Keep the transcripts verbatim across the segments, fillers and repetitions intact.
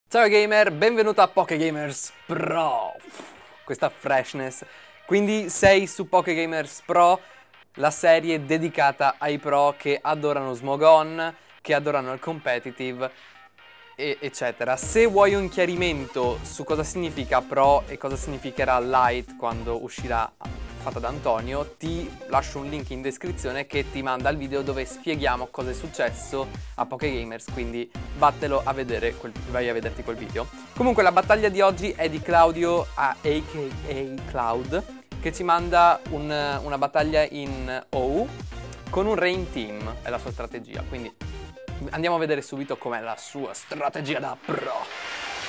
Ciao gamer, benvenuto a Pokégamers Pro. Questa freshness. Quindi sei su Pokégamers Pro, la serie dedicata ai pro che adorano Smogon, che adorano il competitive, e eccetera. Se vuoi un chiarimento su cosa significa Pro e cosa significherà Light quando uscirà fatta da Antonio, ti lascio un link in descrizione che ti manda il video dove spieghiamo cosa è successo a Pokégamers, quindi vattelo a vedere, quel, vai a vederti quel video. Comunque la battaglia di oggi è di Claudio a a k a. Cloud, che ci manda un, una battaglia in O con un Rain Team, è la sua strategia, quindi andiamo a vedere subito com'è la sua strategia da pro.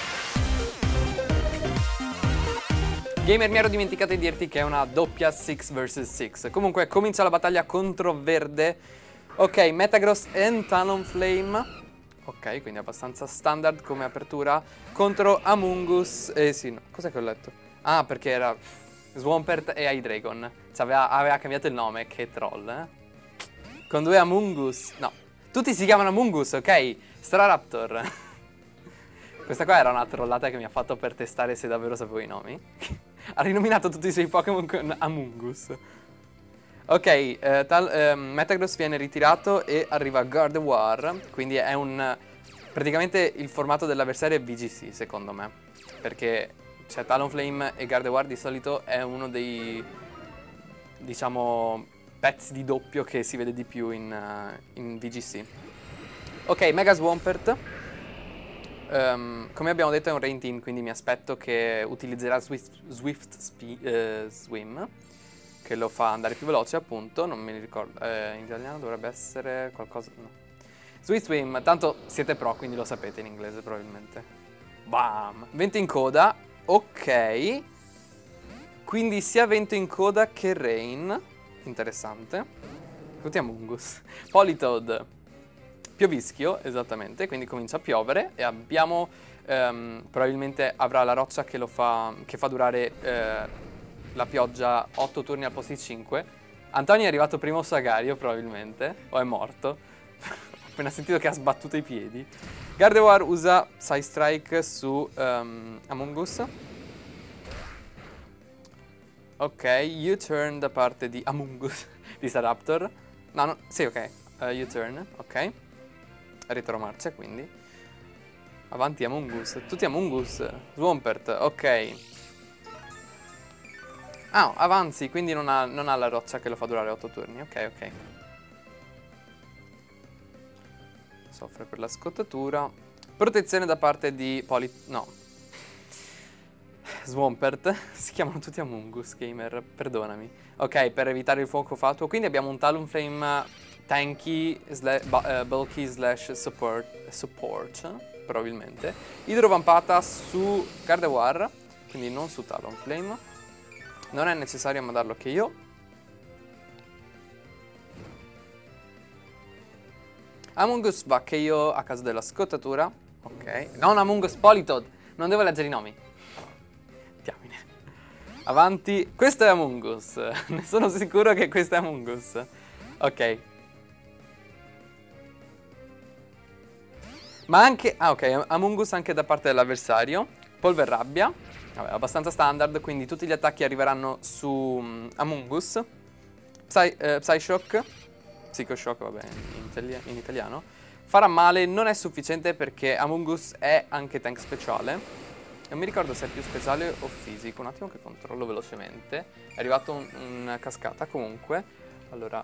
Gamer, mi ero dimenticato di dirti che è una doppia sei versus sei. Comunque comincia la battaglia contro Verde. Ok, Metagross e Talonflame. Ok, quindi abbastanza standard come apertura. Contro Amoonguss. Eh sì, no. Cos'è che ho letto? Ah, perché era Swampert e Hydreigon. Cioè, aveva, aveva cambiato il nome, che troll, eh. Con due Amoonguss. No, tutti si chiamano Amoonguss, ok? Staraptor. Questa qua era una trollata che mi ha fatto per testare se davvero sapevo i nomi. Ha rinominato tutti i suoi Pokémon con Amoonguss. Ok, eh, tal, eh, Metagross viene ritirato e arriva Gardevoir. Quindi è un... praticamente il formato dell'avversario è V G C, secondo me. Perché cioè, Talonflame e Gardevoir di solito è uno dei... diciamo... pezzi di doppio che si vede di più in, uh, in V G C. Ok, Mega Swampert. Um, come abbiamo detto è un Rain Team, quindi mi aspetto che utilizzerà Swift, Swift Spe uh, Swim, che lo fa andare più veloce appunto, non me li ricordo, eh, in italiano dovrebbe essere qualcosa, no. Swift Swim, tanto siete pro quindi lo sapete in inglese probabilmente. Bam! Vento in coda, ok, quindi sia vento in coda che Rain, interessante. Tutti Amoonguss. Politoed. Piovischio, esattamente, quindi comincia a piovere e abbiamo, ehm, probabilmente avrà la roccia che lo fa, che fa durare eh, la pioggia otto turni al posto di cinque. Antonio è arrivato primo o Sagario probabilmente, o è morto. Ho appena sentito che ha sbattuto i piedi. Gardevoir usa Psy Strike su um, Amoonguss. Ok, U-turn da parte di Amoonguss, di Staraptor. No, no, sì, ok, uh, U-turn, ok. Retromarcia, quindi avanti Amoonguss, tutti Amoonguss. Swampert, ok. Ah, avanzi, quindi non ha, non ha la roccia che lo fa durare otto turni. Ok, ok. Soffre per la scottatura. Protezione da parte di Poli... no. Swampert. Si chiamano tutti Amoonguss, gamer, perdonami. Ok, per evitare il fuoco fatuo. Quindi abbiamo un Talonflame tanky, sla uh, bulky slash support, support, probabilmente. Idrovampata su Gardevoir, quindi non su Talonflame. Non è necessario mandarlo che io. Amoonguss va che io a caso della scottatura. Ok. Non Amoonguss, Politoed. Non devo leggere i nomi. Diamine. Avanti. Questo è Amoonguss. Ne sono sicuro che questo è Amoonguss. Ok. Ma anche... ah, ok. Amoonguss anche da parte dell'avversario. Polverrabbia. Vabbè, abbastanza standard, quindi tutti gli attacchi arriveranno su um, Amoonguss. Psy, eh, Psyshock. Psychoshock, vabbè, in, itali in italiano. Farà male, non è sufficiente perché Amoonguss è anche tank speciale. Non mi ricordo se è più speciale o fisico. Un attimo che controllo velocemente. È arrivato un, un cascata comunque. Allora...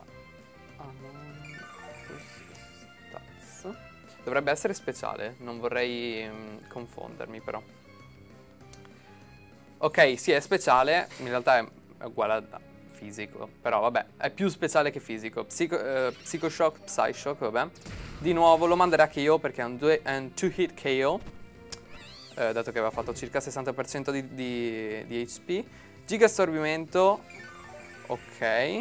dovrebbe essere speciale, non vorrei um, confondermi però. Ok, sì, è speciale, in realtà è uguale a fisico, però vabbè, è più speciale che fisico. Psico, uh, Psychoshock, Psyshock, vabbè. Di nuovo lo manderà a K O perché è un two hit K O, eh, dato che aveva fatto circa sessanta per cento di, di, di H P. Giga assorbimento, ok.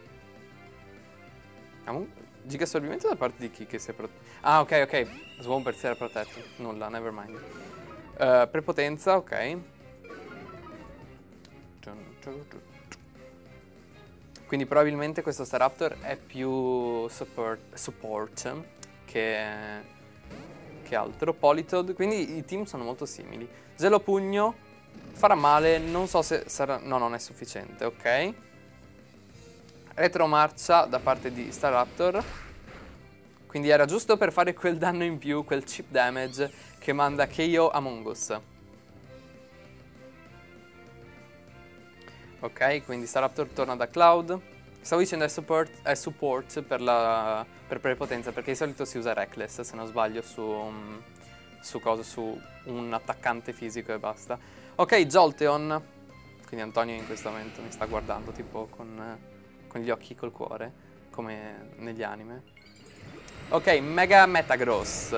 Giga assorbimento da parte di chi che si è protetto? Ah, ok, ok. Swampert si era protetto. Nulla, never mind. Uh, prepotenza, ok. Quindi probabilmente questo Staraptor è più support, support che, che altro. Politoed, quindi i team sono molto simili. Gelo Pugno farà male, non so se sarà... no, non è sufficiente, ok. Retromarcia da parte di Staraptor. Quindi era giusto per fare quel danno in più, quel chip damage che manda K O Among Us. Ok, quindi Staraptor torna da Cloud. Stavo dicendo è support, è support per, la, per prepotenza, perché di solito si usa Reckless, se non sbaglio, su, su, cosa, su un attaccante fisico e basta. Ok, Jolteon. Quindi Antonio in questo momento mi sta guardando tipo con, con gli occhi col cuore, come negli anime. Ok, Mega Metagross.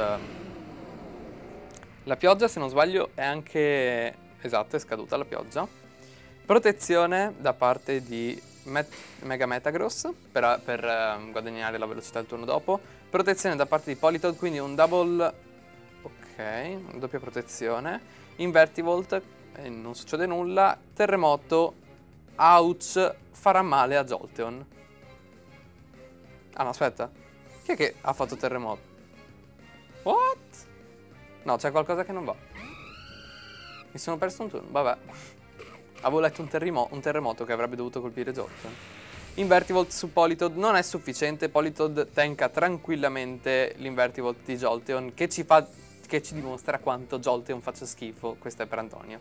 La pioggia, se non sbaglio, è anche... esatto, è scaduta la pioggia. Protezione da parte di Met Mega Metagross per, per uh, guadagnare la velocità del turno dopo. Protezione da parte di Politoed, quindi un double... ok, una doppia protezione. Invertivolt, e non succede nulla. Terremoto, ouch, farà male a Jolteon. Ah no, aspetta. Chi è che ha fatto terremoto? What? No, c'è qualcosa che non va. Mi sono perso un turno, vabbè. Avevo letto un, un terremoto che avrebbe dovuto colpire Jolteon. Invertivolt su Politoed non è sufficiente. Politoed tanka tranquillamente l'Invertivolt di Jolteon, che ci, fa, che ci dimostra quanto Jolteon faccia schifo. Questo è per Antonio.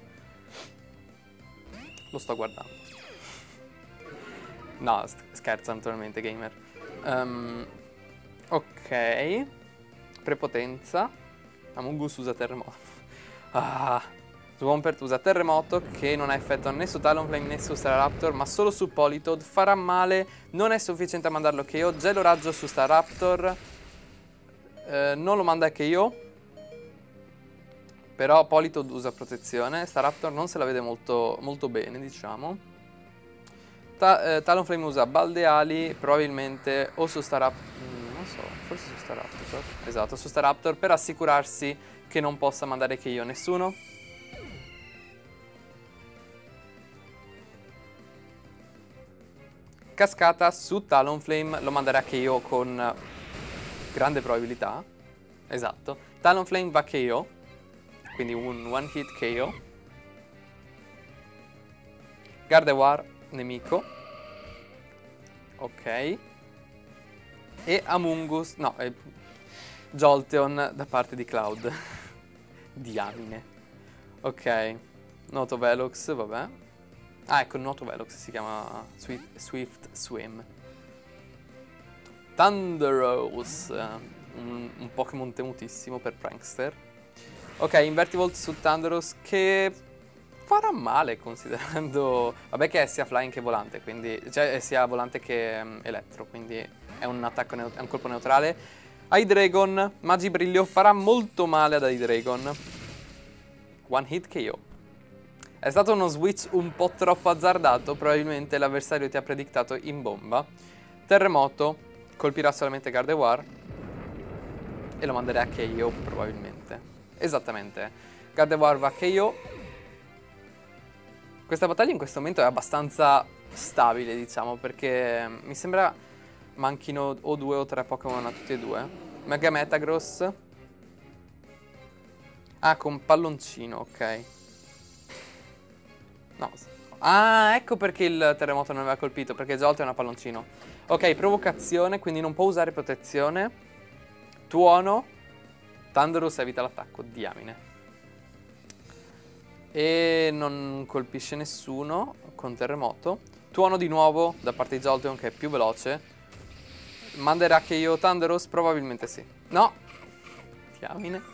Lo sto guardando. No, scherzo naturalmente, gamer. Um, ok. Prepotenza. Among Us usa terremoto. Ah. Swampert usa terremoto, che non ha effetto né su Talonflame né su Staraptor, ma solo su Politoed. Farà male, non è sufficiente a mandarlo K O. Gelo raggio su Staraptor. Eh, non lo manda K O. Però Politoed usa protezione. Staraptor non se la vede molto, molto bene, diciamo. Ta eh, Talonflame usa baldeali, probabilmente o su Staraptor. Mm, non so, forse su Staraptor. Esatto, su Staraptor, per assicurarsi che non possa mandare K O nessuno. Cascata su Talonflame, lo manderà K O con grande probabilità. Esatto. Talonflame va K O, quindi un one hit K O. Gardevoir, nemico. Ok. E Among Us, no, è Jolteon da parte di Cloud. Diamine. Ok. Noto Velox, vabbè. Ah, ecco, il nuoto Velox si chiama Swift, Swift Swim. Thunderous, un, un Pokémon temutissimo per Prankster. Ok, Invertivolt su Thunderous, che farà male considerando... vabbè che è sia flying che volante, quindi... cioè è sia volante che um, elettro, quindi è un attacco, è un colpo neutrale. Hydreigon, Magibriglio, farà molto male ad Hydreigon. One hit K O. È stato uno switch un po' troppo azzardato, probabilmente l'avversario ti ha predictato in bomba. Terremoto, colpirà solamente Gardevoir e lo manderà a K O probabilmente. Esattamente, Gardevoir va a K O. Questa battaglia in questo momento è abbastanza stabile, diciamo, perché mi sembra manchino o due o tre Pokémon a tutti e due. Mega Metagross. Ah, con palloncino, ok. No. Ah, ecco perché il terremoto non aveva colpito, perché Jolteon è una palloncino. Ok, provocazione, quindi non può usare protezione. Tuono. Thunderous evita l'attacco, diamine. E non colpisce nessuno con terremoto. Tuono di nuovo da parte di Jolteon, che è più veloce. Manderà che io Thunderous? Probabilmente sì. No. Diamine.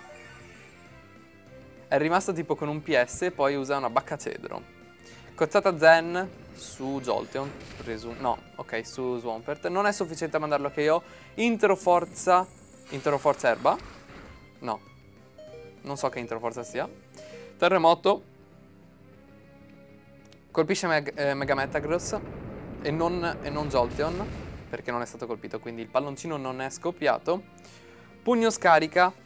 È rimasto tipo con un P S e poi usa una baccacedro. Cozzata Zen su Jolteon, presumo. No, ok, su Swampert. Non è sufficiente a mandarlo K O. Introforza. Introforza Erba? No. Non so che Introforza sia. Terremoto. Colpisce Meg eh, Mega Metagross e non, e non Jolteon, perché non è stato colpito, quindi il palloncino non è scoppiato. Pugno scarica.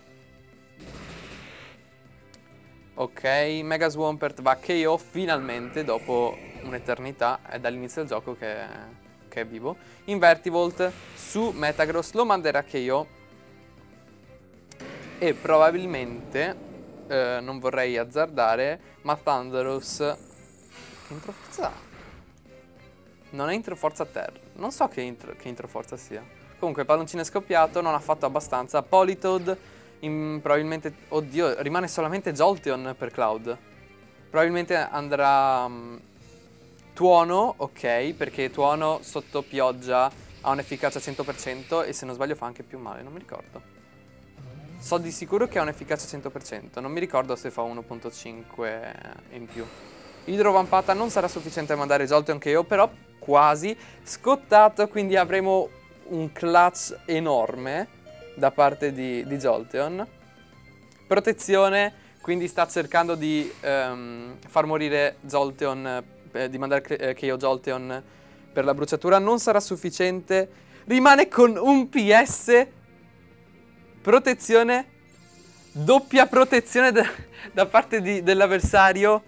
Ok, Mega Swampert va a K O finalmente, dopo un'eternità, è dall'inizio del gioco che, che è vivo. Invertivolt su Metagross, lo manderà a K O. e probabilmente, eh, non vorrei azzardare, ma Thunderous, che intro forza ha? Non è intro forza a terra, non so che intro, che intro forza sia. Comunque palloncino è scoppiato, non ha fatto abbastanza. Politoed, in, probabilmente, oddio, rimane solamente Jolteon per Cloud. Probabilmente andrà um, Tuono, ok, perché Tuono sotto pioggia ha un'efficacia cento per cento e se non sbaglio fa anche più male, non mi ricordo. So di sicuro che ha un'efficacia cento per cento, non mi ricordo se fa uno virgola cinque in più. Idrovampata non sarà sufficiente a mandare Jolteon K O, però quasi scottato, quindi avremo un clutch enorme da parte di, di Jolteon. Protezione, quindi sta cercando di um, far morire Jolteon, eh, di mandare K O Jolteon per la bruciatura. Non sarà sufficiente, rimane con un P S. Protezione, doppia protezione da, da parte dell'avversario.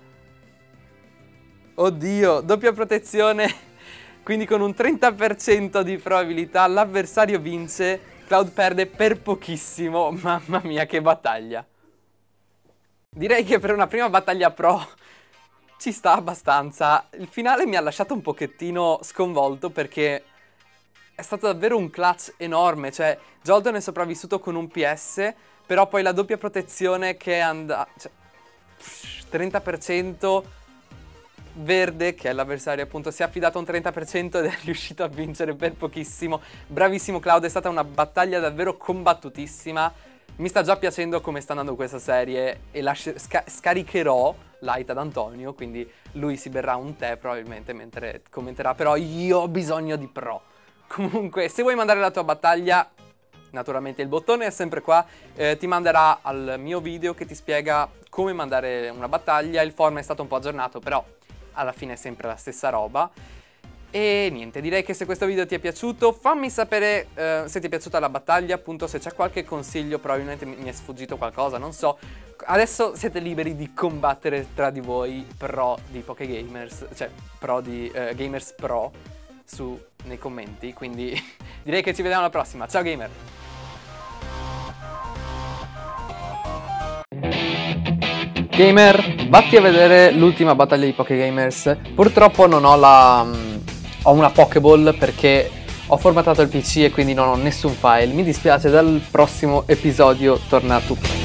Oddio, doppia protezione, quindi con un trenta per cento di probabilità l'avversario vince, Cloud perde per pochissimo, mamma mia che battaglia. Direi che per una prima battaglia pro ci sta abbastanza. Il finale mi ha lasciato un pochettino sconvolto perché è stato davvero un clutch enorme, cioè Jolteon è sopravvissuto con un P S, però poi la doppia protezione che è andata, cioè, trenta per cento... Verde, che è l'avversario appunto, si è affidato a un trenta per cento ed è riuscito a vincere per pochissimo. Bravissimo Cloud, è stata una battaglia davvero combattutissima. Mi sta già piacendo come sta andando questa serie e lasci- sca- scaricherò Light ad Antonio, quindi lui si berrà un tè probabilmente mentre commenterà, però io ho bisogno di pro. Comunque, se vuoi mandare la tua battaglia, naturalmente il bottone è sempre qua, eh, ti manderà al mio video che ti spiega come mandare una battaglia. Il forum è stato un po' aggiornato, però alla fine è sempre la stessa roba. E niente, direi che se questo video ti è piaciuto fammi sapere eh, se ti è piaciuta la battaglia, appunto se c'è qualche consiglio, probabilmente mi è sfuggito qualcosa, non so. Adesso siete liberi di combattere tra di voi pro di Pokégamers, cioè pro di eh, Gamers Pro su, nei commenti, quindi direi che ci vediamo alla prossima, ciao gamer! Gamer, vatti a vedere l'ultima battaglia di Pokégamers. Purtroppo non ho la... Um, ho una Pokéball perché ho formattato il P C e quindi non ho nessun file. Mi dispiace, dal prossimo episodio torna tutto.